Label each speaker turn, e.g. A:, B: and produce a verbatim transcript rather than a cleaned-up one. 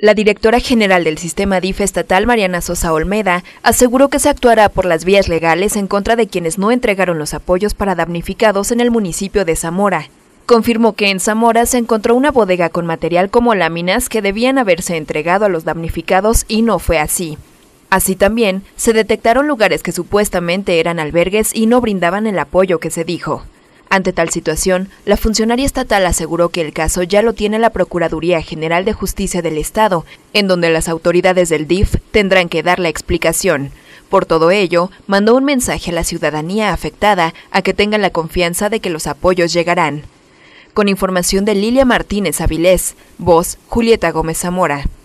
A: La directora general del sistema D I F estatal, Mariana Sosa Olmeda, aseguró que se actuará por las vías legales en contra de quienes no entregaron los apoyos para damnificados en el municipio de Zamora. Confirmó que en Zamora se encontró una bodega con material como láminas que debían haberse entregado a los damnificados y no fue así. Así también, se detectaron lugares que supuestamente eran albergues y no brindaban el apoyo que se dijo. Ante tal situación, la funcionaria estatal aseguró que el caso ya lo tiene la Procuraduría General de Justicia del Estado, en donde las autoridades del D I F tendrán que dar la explicación. Por todo ello, mandó un mensaje a la ciudadanía afectada a que tengan la confianza de que los apoyos llegarán. Con información de Lilia Martínez Avilés, voz Julieta Gómez Zamora.